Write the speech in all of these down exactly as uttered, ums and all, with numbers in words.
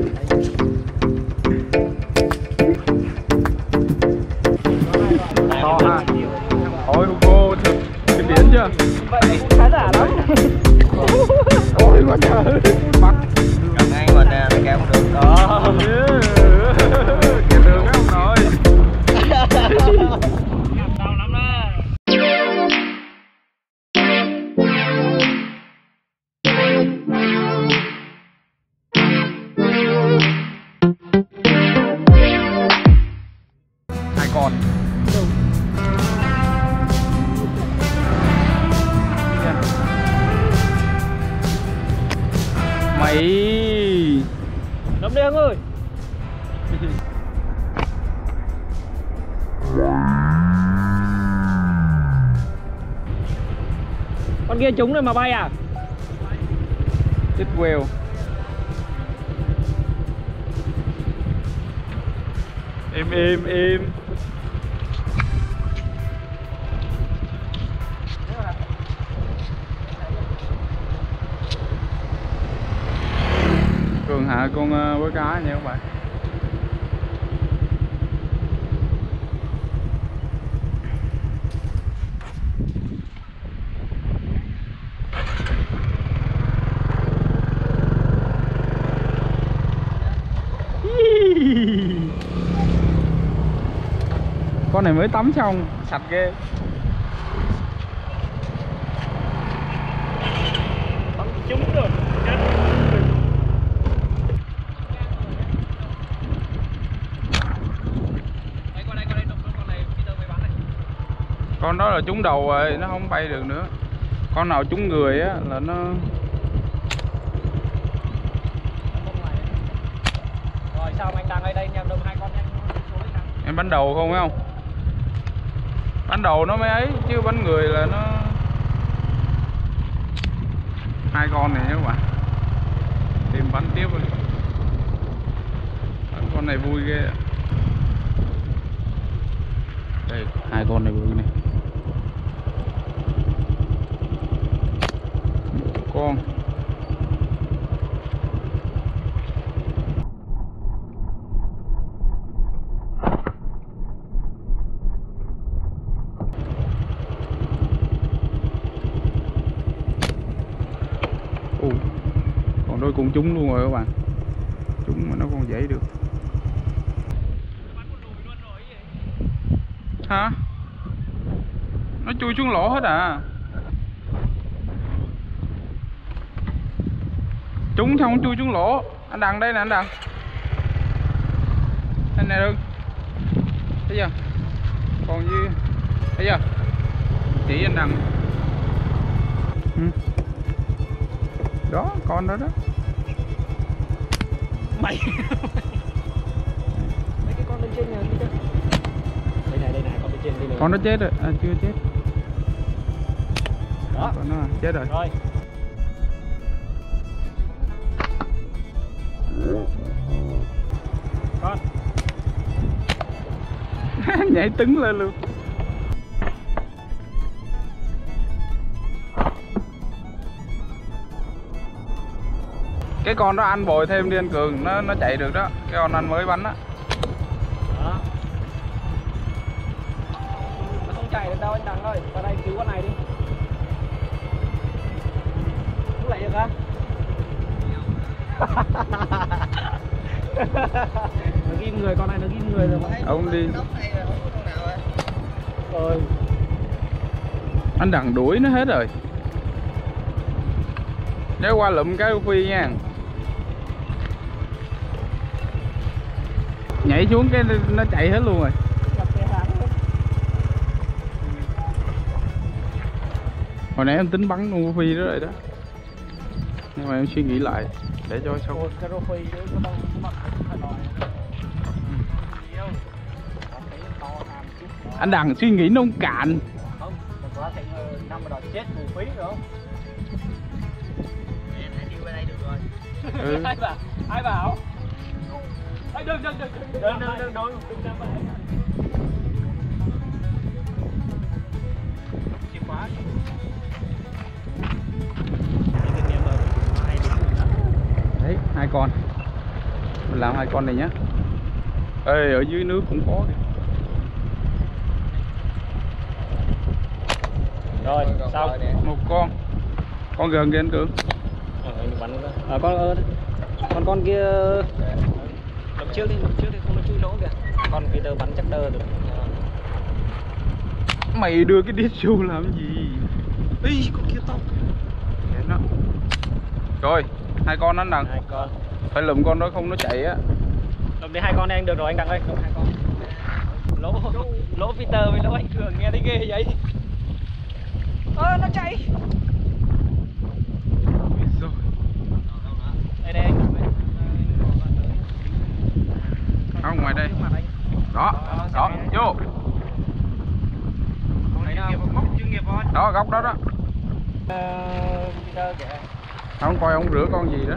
To ha. Ôi Hugo kinh điển chưa? Vậy khá giả lắm. Ôi quá trời. Bắt Cần ăn mình nè, kéo không được đó. Kìa đường mấy ông nội. Đau lắm đó. Hai con. Mày Đâm đi anh ơi. Con kia trúng rồi mà bay à? Chết whale. Im im im. Cường hạ con uh, với cá nha các bạn. Con này mới tắm xong, sạch ghê. Bắn trúng rồi. Con đó là trúng đầu rồi, nó không bay được nữa. Con nào trúng người á là nó. Rồi sao anh đang ở đây nhầm đâm hai con nhanh xuống đi nào. Em bắn đầu không phải không? Bắn đầu nó mới ấy, chứ bắn người là nó. Hai con này nhé các bạn. Tìm bắn tiếp rồi. Bắn con này vui ghê. Đây, hai con này vui này. Con. Ồ, còn đôi con trúng luôn rồi các bạn. Trúng mà nó còn dễ được. Hả? Nó chui xuống lỗ hết à. Trúng thì không chui xuống lỗ. Anh Đằng đây nè anh Đằng. Đây nè Đừng. Thấy chưa? Còn như thấy chưa? Chỉ anh Đằng. Ừ. Đó, con đó đó. Mày. Mấy cái con lên trên nhà kia. Đây này, đây này, con bên trên đây này. Con nó chết rồi, à, chưa chết. Đó. Con nó chết rồi. Rồi. Con. Nhảy tứng lên luôn. Cái con đó anh bồi thêm đi anh Cường, nó nó chạy được đó. Cái con anh mới bắn á. Đó. Nó không chạy được đâu anh Đằng ơi, vào đây cứu con này đi. Không lại được hả? Nó ghim người, con này nó ghim người rồi mà. Ông đi. Rồi. Anh Đằng đuổi nó hết rồi. Nếu qua lụm cái phi nha. Nhảy xuống cái nó chạy hết luôn rồi. Hồi nãy em tính bắn con phi đó rồi đó. Nhưng mà em suy nghĩ lại để cho sau. Anh Đằng suy nghĩ nông cạn. Không, mình có thể năm rồi chết phù phí nữa không? Em hãy đi qua đây được rồi. Ừ. Ai bảo? Ai bảo? Ai đừng đừng đừng đừng đừng đừng đừng đừng đừng đừng đừng chìa khóa. Đấy, hai con. Mình làm hai con này nhé. Ê, ở dưới nước cũng có kìa. Rồi, xong. Một con. Con gần kìa anh Cường. Ờ, bắn à, con ơ con con kia đập trước đi, đập trước đi không nó chui lỗ kìa. Con Peter bắn chắc đơ được. Mày đưa cái đít chu làm gì? Ý, con kia to. Để nó. Rồi, hai con anh Đằng. Hai con. Phải lụm con đó không nó chạy á. Lụm đi hai con này anh được rồi anh Đằng ơi, lụm hai con. Lỗ lỗ Peter với lỗ anh Cường nghe thấy ghê vậy. Ơ nó chạy. Rồi. Đây đây anh. Không, ngoài đây. Đó, đó, vô. Đó, góc đó đó. Peter kìa. Không coi ông rửa con gì đó.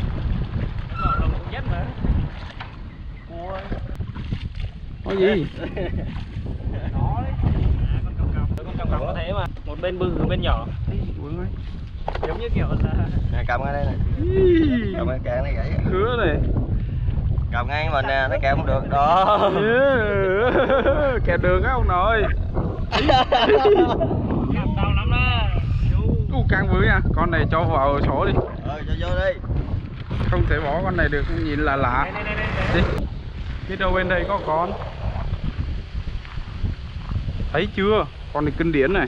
Có gì? Nó đấy. Con cầm cầm. Con cầm cầm nó thế mà. Một bên bự, một bên nhỏ. Giống như kiểu là Nè, cầm ngay đây nè. Cầm ngay càng này gãy. Khứa này. Cầm ngay mình nè, nó kèo không được. Đó. Yeah. Kèo đường á ông nội. cầm đau lắm đó. U càng bự nha. Con này cho vào sổ đi. Ờ, cho vô đi. Không thể bỏ con này được, nhìn là lạ. Đây, đây, đây, đây. Đi. Biết đâu bên đây có con. Thấy chưa? Con này kinh điển này.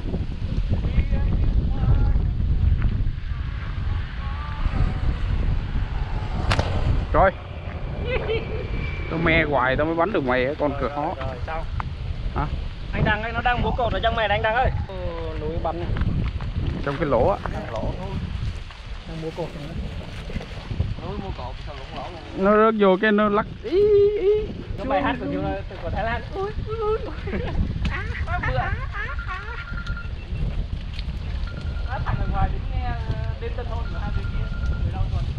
Rồi. Tao me hoài tao mới bắn được mày, con cửa khó. Rồi, xong. Hả? Anh Đăng ấy, nó đang múa cột ở trong mày anh Đăng ơi. Ừ, núi bắn. Trong cái lỗ á. Lỗ thôi. Đang múa cột này. Núi mua cột sao lủng lỗ luôn. Nó rớt vô cái nó lắc ý ý. Cái bài hát của chúng của Thái Lan. Ui ui. Á bữa. Á thằng ở ngoài đứng nghe đêm tân hôn của hai đứa kia. Người đâu rồi?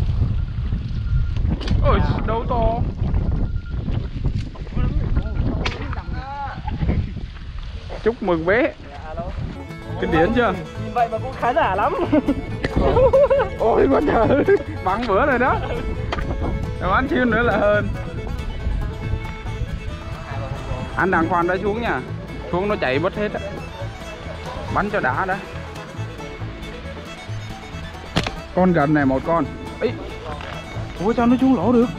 Ôi, đâu to. Chúc mừng bé. Kinh điển chưa? Nhìn vậy mà cũng khá giả lắm. Ôi con trời, bắn bữa rồi đó. Rồi bắn chiêu nữa là hơn. Anh đàng khoan đã xuống nha. Xuống nó chạy mất hết á. Bắn cho đã đã. Con gần này một con. Ý. Ủa sao nó xuống lỗ được?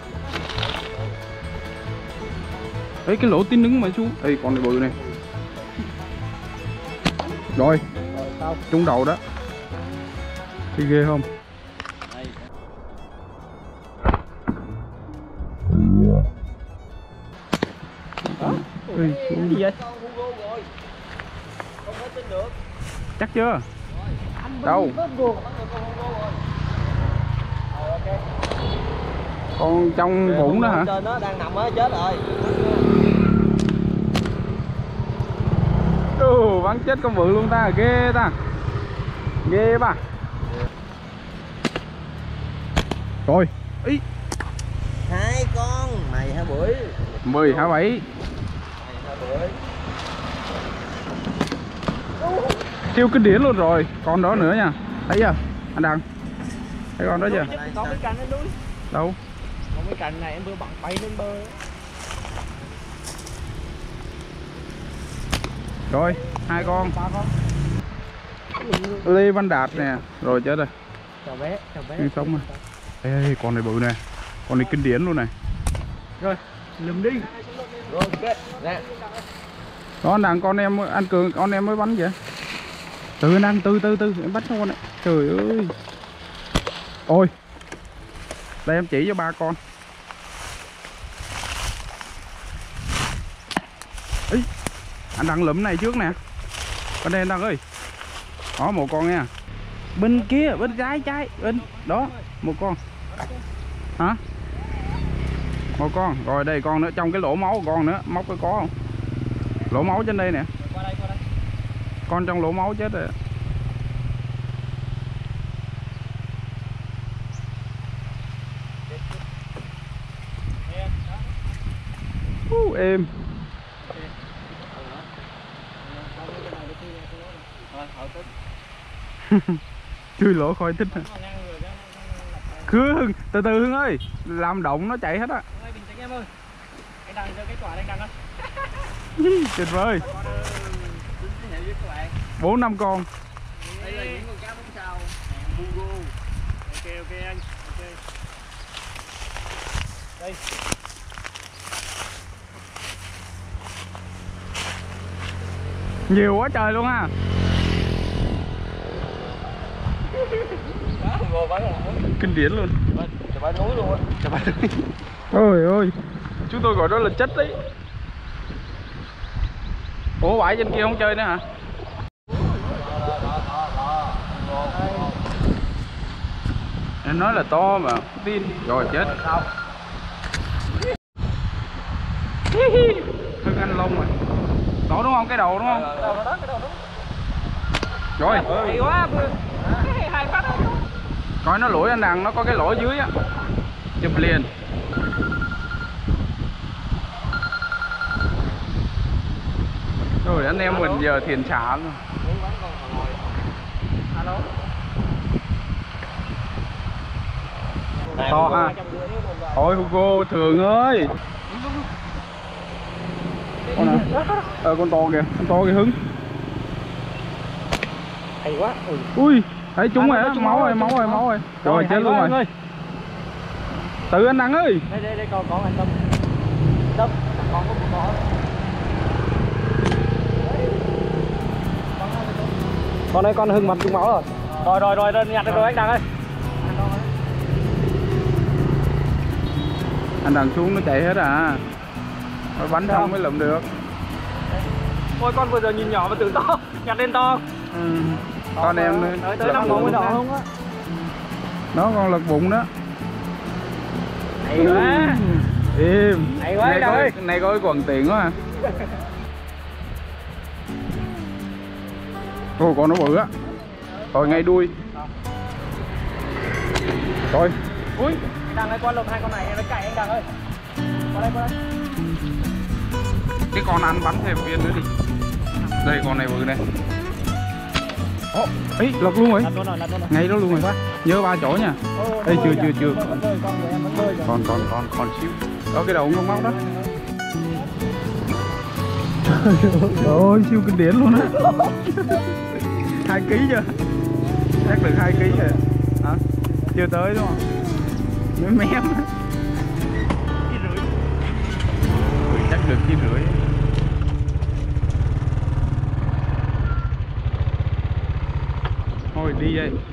Đấy cái lỗ tin đứng mà xuống. Ê con này bự này. Rồi. Trúng đầu đó. Đi ghê không? Ê, Cái gì vậy? chắc chưa? Đâu? Con trong vũng đó hả? Nó đang nằm á, chết rồi. Ừ, bắn chết con bự luôn ta, ghê ta. Ghê ba. Rồi, ý. Hai con, mày hả bưởi? mười hả bảy? Mày hả bưởi? Siêu kinh điển luôn rồi. Con đó nữa nha. Thấy chưa? Anh Đăng. Thấy con đó chưa? Có cái cành lên núi. Đâu? Có cái cành này em vừa bắn bay lên bờ. Rồi, hai con. Ba con. Lê Văn Đạt nè. Rồi chết rồi. Chào bé, chào bé. Đang sống mà. Ê, ê, con này bự nè. Con này kinh điển luôn này. Rồi, lùm đi. Rồi, ok. Nè. Đó anh Đăng, con em anh Cường con em mới bắn vậy. Từ anh Đăng, từ từ từ em bắt con này. Trời ơi. Ôi. Đây em chỉ cho ba con. Ý. Anh Đăng lụm này trước nè. Bên đây anh Đăng ơi. Đó một con nha. Bên kia, bên trái trái, bên đó, một con. Hả? Một con, rồi đây con nữa, trong cái lỗ máu con nữa, móc cái có không? Lỗ máu trên đây nè. Qua đây, qua đây. Con trong lỗ máu chết rồi. Uh, êm. Chui lỗ khỏi thích hả? Hương, từ từ Hương ơi, làm động nó chạy hết á. Ơi, bình tĩnh em ơi. Anh đang giơ cái quả anh đang á. Tuyệt vời. Bốn năm con. Đây là những con cá bốn sao. Bugo. Ok ok anh. Ok. Đây. Nhiều quá trời luôn ha. Kinh điển luôn. Chà ba núi luôn á. Chà ba núi. Ôi ơi, chúng tôi gọi đó là chất đấy. Ủa bãi trên kia không chơi nữa hả? Em nói là to mà tin rồi chết. Hưng anh lông rồi. Đó đúng không? Cái đầu đúng không? Rồi. Hay quá. Hai phát. Coi nó lỗi anh đằng, nó có cái lỗ dưới á. Chụp liền. Rồi anh em mình giờ thiền xả luôn. Alo. To ha. Thôi Hugo thường ơi. Con nào? Ờ con to kìa, con to kìa Hưng. Hay quá. Ui. Ui, thấy trúng rồi á, máu rồi, máu rồi, máu rồi. Rồi chết luôn rồi. Tự anh Đăng ơi. Đây đây đây con con anh Tâm. Tâm, con có một con. Con ơi, con Hưng mặt trúng máu rồi. Rồi rồi rồi, rồi nhặt được rồi anh Đăng ơi. Anh Đăng xuống nó chạy hết à. Rồi bắn xong mới lượm được. Ôi con vừa giờ nhìn nhỏ mà tưởng to, nhặt lên to. Ừ. Con em nữa. Tới tới năm con mới đỏ không á. Nó con lật bụng đó. Hay quá. Im. Hay quá này anh có, ơi. này có cái quần tiền quá à. Ồ con nó bự á. Rồi ngay đuôi. Rồi. Ui, anh Đăng ơi, con lột hai con này nó chạy anh Đăng ơi. Qua đây qua đây. Cái con ăn bắn thêm viên nữa đi. Đây con này bự này. Ồ, ấy lật luôn rồi. Lật luôn rồi, lật luôn rồi. Ngay đó luôn rồi. Nhớ ba chỗ nha. Ê chưa chưa chưa. Con bơi, con người em vẫn bơi rồi. Còn còn còn còn xíu. Đó cái đầu con móc đó. Trời ơi siêu kinh điển luôn á. Hai ký chưa? Chắc được hai ký rồi. Hả? Chưa tới đúng không? Mới mém. Ký rưỡi. Ừ, chắc được ký rưỡi. Thôi đi vậy.